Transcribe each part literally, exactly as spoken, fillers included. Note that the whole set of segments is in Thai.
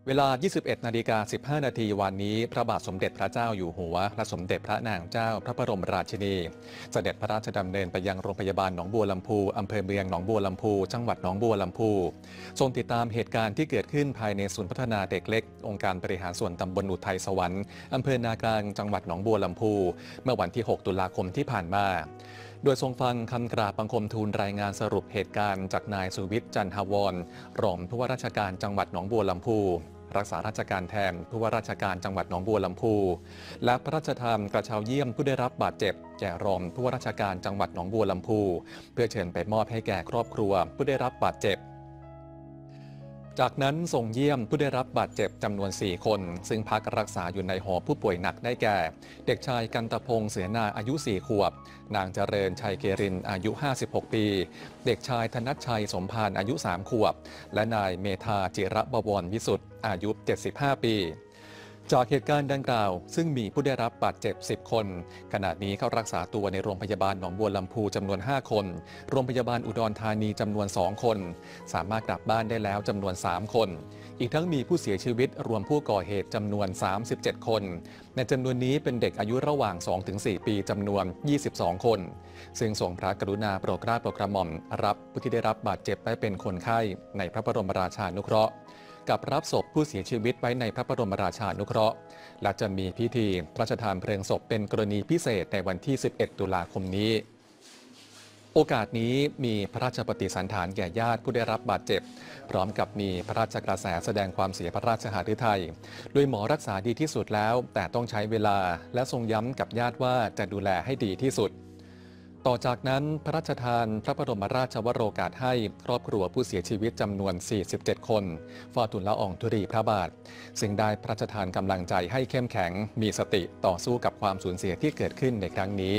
เวลา ยี่สิบเอ็ดนาฬิกาสิบห้านาทีวันนี้พระบาทสมเด็จพระเจ้าอยู่หัวและสมเด็จพระนางเจ้าพระบรมราชินีเสด็จพระราชดำเนินไปยังโรงพยาบาลหนองบัวลำพูอำเภอเมืองหนองบัวลำพูจังหวัดหนองบัวลำพูทรงติดตามเหตุการณ์ที่เกิดขึ้นภายในศูนย์พัฒนาเด็กเล็กองค์การบริหารส่วนตำบลอุทัยสวรรค์อำเภอนากลางจังหวัดหนองบัวลำพูเมื่อวันที่หกตุลาคมที่ผ่านมาโดยทรงฟังคำกราบบังคมทูลรายงานสรุปเหตุการณ์จากนายสุวิทย์จันทวรรองผู้ว่าราชการจังหวัดหนองบัวลำพูรักษาราชการแทนผู้ว่าราชการจังหวัดหนองบัวลำพูและพระราชทานกระเช้าเยี่ยมผู้ได้รับบาดเจ็บแก่รองผู้ว่าราชการจังหวัดหนองบัวลำพูเพื่อเชิญไปมอบให้แก่ครอบครัวผู้ได้รับบาดเจ็บจากนั้นส่งเยี่ยมผู้ได้รับบาดเจ็บจำนวนสี่คนซึ่งพักรักษาอยู่ในหอผู้ป่วยหนักได้แก่เด็กชายกันตพงษ์เสือนาอายุสี่ขวบนางเจริญชัยเกรินอายุห้าสิบหกปีเด็กชายธนัชชัยสมพานอายุสามขวบและนายเมธาจิระบวรวิสุทธ์อายุเจ็ดสิบห้าปีจากเหตุการณ์ดังกล่าวซึ่งมีผู้ได้รับบาดเจ็บสิบคนขณะนี้เข้ารักษาตัวในโรงพยาบาลหนองบัวลำพูจำนวนห้าคนโรงพยาบาลอุดรธานีจำนวนสองคนสามารถกลับบ้านได้แล้วจำนวนสามคนอีกทั้งมีผู้เสียชีวิตรวมผู้ก่อเหตุจำนวนสามสิบเจ็ดคนในจำนวนนี้เป็นเด็กอายุระหว่าง สองถึงสี่ ปีจำนวนยี่สิบสองคนซึ่งทรงพระกรุณาโปรดเกล้าโปรดกระหม่อมรับผู้ที่ได้รับบาดเจ็บไว้เป็นคนไข้ในพระบรมราชานุเคราะห์กับรับศพผู้เสียชีวิตไว้ในพระบรมราชานุเคราะห์และจะมีพิธีพระราชทานเพลิงศพเป็นกรณีพิเศษในวันที่สิบเอ็ดตุลาคมนี้โอกาสนี้มีพระราชปฏิสันถานแก่ญาติผู้ได้รับบาดเจ็บพร้อมกับมีพระราชกระแสแสดงความเสียพระราชหฤทัยโดยหมอรักษาดีที่สุดแล้วแต่ต้องใช้เวลาและทรงย้ำกับญาติว่าจะดูแลให้ดีที่สุดต่อจากนั้นพระราชทานพระบรมราชวโรกาสให้ครอบครัวผู้เสียชีวิตจำนวนสี่สิบเจ็ดคนเฝ้าทูลละอองธุลีพระบาทซึ่งได้พระราชทานกำลังใจให้เข้มแข็งมีสติต่อสู้กับความสูญเสียที่เกิดขึ้นในครั้งนี้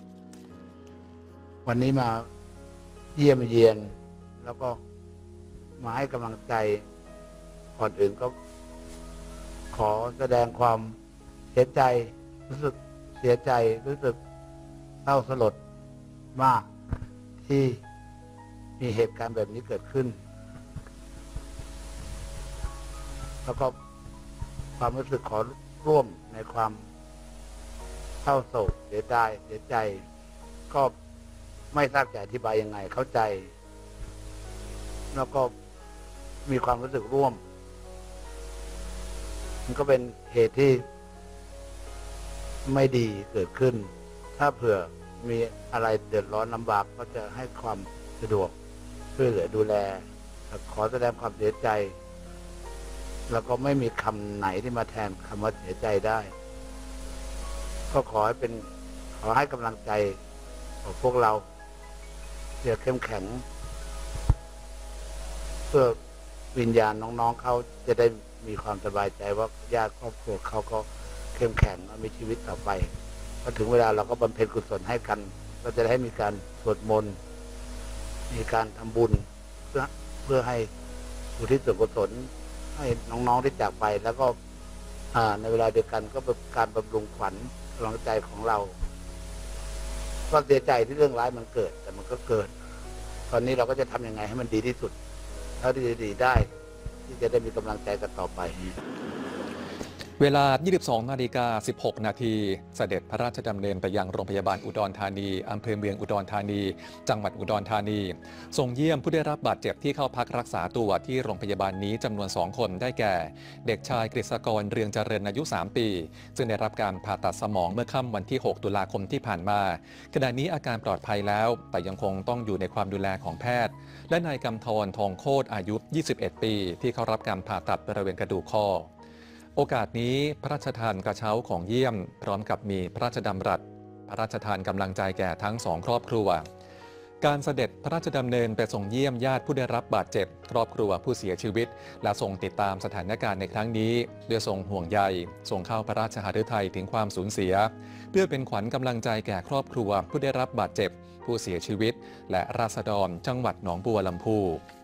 วันนี้มาเยี่ยมเยียนแล้วก็มาให้กำลังใจก่อนอื่นก็ขอแสดงความเสียใจรู้สึกเสียใจรู้สึกเศร้าสลดมากที่มีเหตุการณ์แบบนี้เกิดขึ้นแล้วก็ความรู้สึกขอร่วมในความเศร้าโศกเสียใจเสียใจก็ไม่ทราบจะอธิบายยังไงเข้าใจแล้วก็มีความรู้สึกร่วมมันก็เป็นเหตุที่ไม่ดีเกิดขึ้นถ้าเผื่อมีอะไรเดือดร้อนลำบากก็จะให้ความสะดวกช่วยเหลือดูแลขอแสดงความเสียใจแล้วก็ไม่มีคำไหนที่มาแทนคำว่าเสียใจได้ก็ขอให้เป็นขอให้กำลังใจของพวกเราเพื่อเข้มแข็งเพื่อวิญญาณน้องๆเขาจะได้มีความสบายใจว่าญาติครอบครัวเขาก็เข้มแข็งและมีชีวิตต่อไปพอถึงเวลาเราก็บำเพ็ญกุศลให้กันก็จะได้ให้มีการสวดมนต์มีการทำบุญเพื่อเพื่อให้อุทิศส่วนกุศลให้น้องๆได้จากไปแล้วก็ในเวลาเดียวกันก็เป็นการบำรุงขวัญกำลังใจของเราก็เสียใจที่เรื่องร้ายมันเกิดแต่มันก็เกิดตอนนี้เราก็จะทำยังไงให้มันดีที่สุดเท่าที่จะดีได้ที่จะได้มีกำลังใจกันต่อไปเวลา ยี่สิบสองนาฬิกาสิบหกนาทีเสด็จพระราชดำเนินไปยังโรงพยาบาลอุดรธานีอำเภอเมืองอุดรธานีจังหวัดอุดรธานีส่งเยี่ยมผู้ได้รับบาดเจ็บที่เข้าพักรักษาตัวที่โรงพยาบาลนี้จำนวนสองคนได้แก่เด็กชายกฤษกรเรืองเจริญอายุสามปีซึ่งได้รับการผ่าตัดสมองเมื่อค่ำวันที่หกตุลาคมที่ผ่านมาขณะนี้อาการปลอดภัยแล้วแต่ยังคงต้องอยู่ในความดูแลของแพทย์และนายกำธรทองโคตรอายุยี่สิบเอ็ดปีที่เข้ารับการผ่าตัดบริเวณกระดูกคอโอกาสนี้พระราชทานกระเช้าของเยี่ยมพร้อมกับมีพระราชดำรัสพระราชทานกำลังใจแก่ทั้งสองครอบครัวการเสด็จพระราชดำเนินไปส่งเยี่ยมญาติผู้ได้รับบาดเจ็บครอบครัวผู้เสียชีวิตและทรงติดตามสถานการณ์ในครั้งนี้ด้วยทรงห่วงใยทรงเข้าพระราชหฤทัยถึงความสูญเสียเพื่อเป็นขวัญกำลังใจแก่ครอบครัวผู้ได้รับบาดเจ็บผู้เสียชีวิตและราษฎรจังหวัดหนองบัวลำพู